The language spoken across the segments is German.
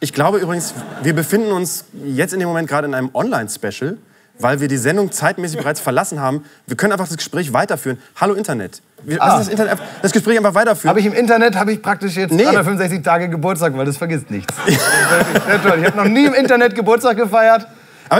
Ich glaube übrigens, wir befinden uns jetzt in dem Moment gerade in einem Online-Special, weil wir die Sendung zeitmäßig bereits verlassen haben. Wir können einfach das Gespräch weiterführen. Hallo Internet. Wir müssen das Gespräch einfach weiterführen. Habe ich im Internet, habe ich praktisch jetzt 365 Tage Geburtstag, weil das vergisst nichts. Sehr toll. Ich habe noch nie im Internet Geburtstag gefeiert. Aber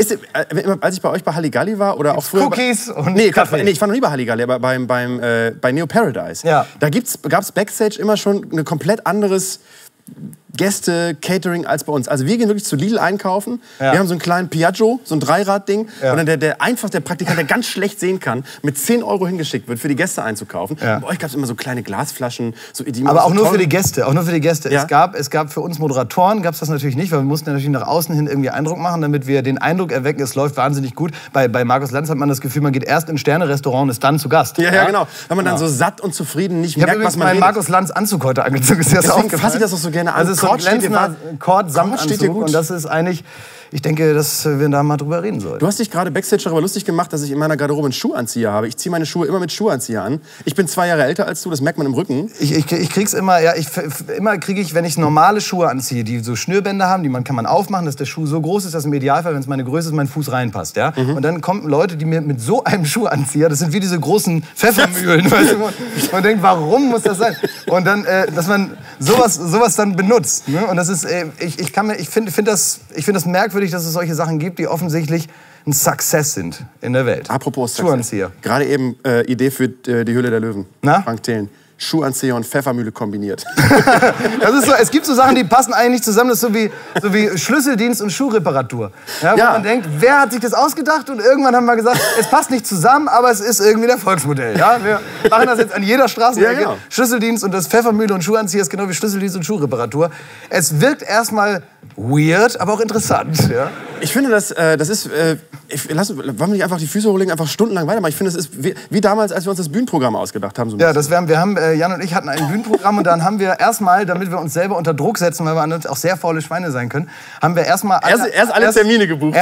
als ich bei euch bei Halligalli war oder auch früher... Cookies und Kaffee. Ich war noch nie bei Halligalli, aber bei Neo Paradise. Ja. Da gab es Backstage immer schon ein komplett anderes Gäste-Catering als bei uns. Also wir gehen wirklich zu Lidl einkaufen. Ja. Wir haben so einen kleinen Piaggio, so ein Dreirad-Ding. Ja. Und dann der Praktikant, der ganz schlecht sehen kann, mit 10 € hingeschickt wird, für die Gäste einzukaufen. Ja. Und bei euch gab es immer so kleine Glasflaschen. Aber auch nur für die Gäste. Ja. Es gab für uns Moderatoren, gab es das natürlich nicht, weil wir mussten natürlich nach außen hin irgendwie Eindruck machen, damit wir den Eindruck erwecken, es läuft wahnsinnig gut. Bei Markus Lanz hat man das Gefühl, man geht erst in Sterne-Restaurant und ist dann zu Gast. Ja, genau. Wenn man dann so satt und zufrieden nicht merkt, was man redet. Ich habe Markus Lanz Anzug heute angezogen. Deswegen fasse ich das auch so gerne an. Also so ein glänzender Kord-Samtanzug und das ist eigentlich, ich denke, dass wir da mal drüber reden sollten. Du hast dich gerade Backstage darüber lustig gemacht, dass ich in meiner Garderobe einen Schuhanzieher habe. Ich ziehe meine Schuhe immer mit Schuhanzieher an. Ich bin 2 Jahre älter als du, das merkt man im Rücken. Ich krieg's immer, immer kriege ich, wenn ich normale Schuhe anziehe, die so Schnürbänder haben, kann man aufmachen, dass der Schuh so groß ist, dass im Idealfall, wenn es meine Größe ist, mein Fuß reinpasst. Ja? Und dann kommen Leute, die mir mit so einem Schuhanzieher, das sind wie diese großen Pfeffermühlen, weißt du, man denkt, warum muss das sein? Und dann, dass man sowas dann benutzt. Ne? Und das ist, ich finde das merkwürdig, dass es solche Sachen gibt, die offensichtlich ein Success sind in der Welt. Apropos Schuhanzieher. Gerade eben Idee für die Höhle der Löwen. Na? Frank Thelen. Schuhanzieher und Pfeffermühle kombiniert. Das ist so, es gibt so Sachen, die passen eigentlich nicht zusammen. Das ist so wie Schlüsseldienst und Schuhreparatur. Ja, wo man denkt, wer hat sich das ausgedacht? Und irgendwann haben wir gesagt, es passt nicht zusammen, aber es ist irgendwie ein Erfolgsmodell. Ja? Wir machen das jetzt an jeder Straßenecke. Ja, genau. Schlüsseldienst und das Pfeffermühle und Schuhanzieher ist genau wie Schlüsseldienst und Schuhreparatur. Es wirkt erstmal weird, aber auch interessant. Ja? Ich finde, das ist... wollen wir nicht einfach die Füße hochlegen, einfach stundenlang weitermachen? Ich finde, das ist wie damals, als wir uns das Bühnenprogramm ausgedacht haben. So Jan und ich hatten ein Bühnenprogramm und dann haben wir erstmal, damit wir uns selber unter Druck setzen, weil wir an uns auch sehr faule Schweine sein können, haben wir erst alle Termine gebucht.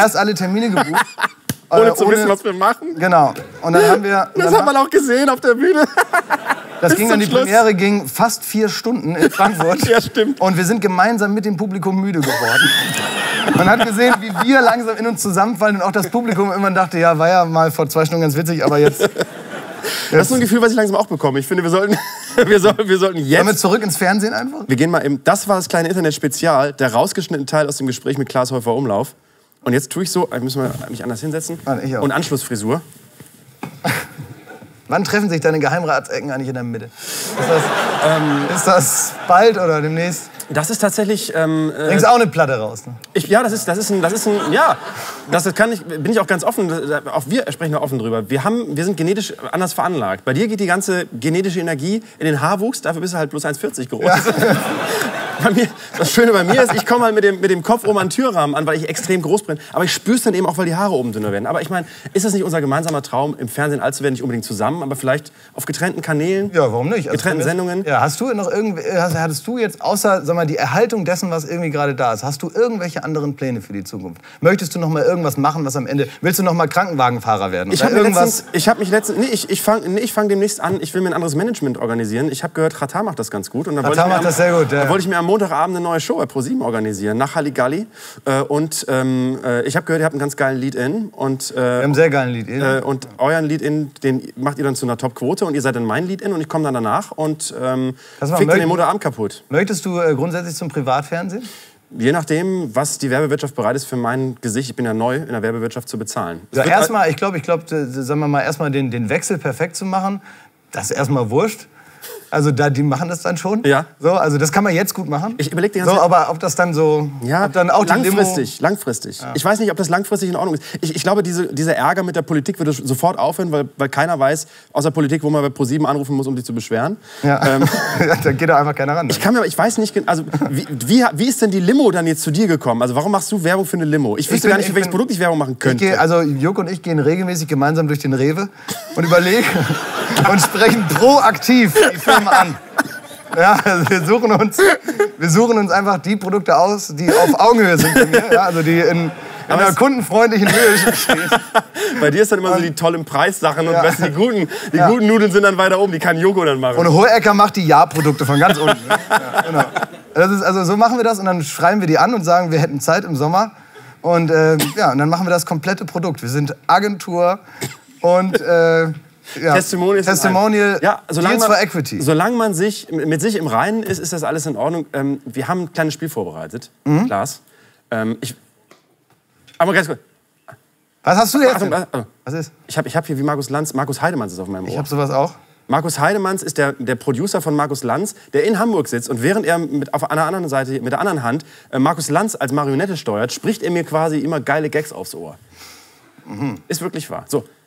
Ohne zu wissen, was wir machen. Genau. Und dann haben wir... Das hat man auch gesehen auf der Bühne. Das ging dann, die Premiere ging fast 4 Stunden in Frankfurt. Ja, stimmt. Und wir sind gemeinsam mit dem Publikum müde geworden. Man hat gesehen, wie wir langsam in uns zusammenfallen und auch das Publikum immer dachte, ja, war ja mal vor 2 Stunden ganz witzig, aber jetzt... Das ist so ein Gefühl, was ich langsam auch bekomme. Ich finde, wir sollten jetzt... Wollen wir zurück ins Fernsehen einfach? Wir gehen mal das war das kleine Internet-Spezial, der rausgeschnittene Teil aus dem Gespräch mit Klaas Häufer-Umlauf. Und jetzt tue ich so, müssen wir mich anders hinsetzen. Ich auch. Und Anschlussfrisur. Wann treffen sich deine Geheimratsecken eigentlich in der Mitte? Ist das bald oder demnächst? Das ist tatsächlich... Bringst auch eine Platte raus, ne? Bin ich auch ganz offen, auch wir sprechen da offen drüber. Wir sind genetisch anders veranlagt. Bei dir geht die ganze genetische Energie in den Haarwuchs, dafür bist du halt bloß 1,40 groß. Ja. Das Schöne bei mir ist, ich komme halt mit dem Kopf oben an den Türrahmen an, weil ich extrem groß bin. Aber ich spüre es dann eben auch, weil die Haare oben dünner werden. Aber ich meine, ist das nicht unser gemeinsamer Traum, im Fernsehen alt zu werden, nicht unbedingt zusammen, aber vielleicht auf getrennten Kanälen? Ja, warum nicht? Getrennten Sendungen? Ja, hattest du jetzt, außer sag mal, die Erhaltung dessen, was irgendwie gerade da ist, hast du irgendwelche anderen Pläne für die Zukunft? Möchtest du noch mal irgendwas machen, was am Ende... Willst du noch mal Krankenwagenfahrer werden? Ich fange demnächst an, ich will mir ein anderes Management organisieren. Ich habe gehört, Katar macht das ganz gut. Und Katar macht das sehr gut, ja. Da wollte ich mir am Montagabend eine neue Show bei ProSieben organisieren, nach Halligalli. Ich habe gehört, ihr habt einen ganz geilen Lead-In. Wir haben einen sehr geilen Lead-In. Und euren Lead-In, den macht ihr dann zu einer Top-Quote und ihr seid dann mein Lead-In und ich komme dann danach und fickt dann den Montagabend kaputt. Möchtest du grundsätzlich zum Privatfernsehen? Je nachdem, was die Werbewirtschaft bereit ist, für mein Gesicht, ich bin ja neu in der Werbewirtschaft, zu bezahlen. Ja, erstmal, ich glaube, sagen wir mal, erstmal den Wechsel perfekt zu machen, das ist erstmal wurscht. Also die machen das dann schon. Ja. So, also das kann man jetzt gut machen. Ich überlege die ganze Zeit. Aber ob das dann so... Ja, ob dann auch langfristig. Ja. Ich weiß nicht, ob das langfristig in Ordnung ist. Ich glaube, dieser Ärger mit der Politik würde sofort aufhören, weil keiner weiß, außer Politik, wo man bei ProSieben anrufen muss, um sich zu beschweren. Ja. Da geht da einfach keiner ran. Ich weiß nicht, also wie ist denn die Limo dann jetzt zu dir gekommen? Also warum machst du Werbung für eine Limo? Ich wüsste gar nicht, für welches Produkt ich Werbung machen könnte. Also Juck und ich gehen regelmäßig gemeinsam durch den Rewe und überlegen und sprechen proaktiv die Firma an. Ja, also wir suchen uns einfach die Produkte aus, die auf Augenhöhe sind bei mir, ja, also die in einer kundenfreundlichen Höhe stehen. Bei dir ist dann immer so die tollen Preissachen und die guten Nudeln sind dann weiter oben, die kann Joko dann machen. Und Hohecker macht die Ja-Produkte von ganz unten. Ja, genau. Also so machen wir das und dann schreiben wir die an und sagen, wir hätten Zeit im Sommer. Und, ja, und dann machen wir das komplette Produkt. Wir sind Agentur und ja, Testimonial, ja, Deals for Equity. Solange man mit sich im Reinen ist, ist das alles in Ordnung. Wir haben ein kleines Spiel vorbereitet, Lars. Aber ganz kurz. Was hast du jetzt? Achtung, was ist? Ich hab hier wie Markus Lanz. Markus Heidemanns ist auf meinem Ohr. Ich habe sowas auch. Markus Heidemanns ist der Producer von Markus Lanz, der in Hamburg sitzt. Und während er auf einer anderen Seite, mit der anderen Hand, Markus Lanz als Marionette steuert, spricht er mir quasi immer geile Gags aufs Ohr. Ist wirklich wahr. So.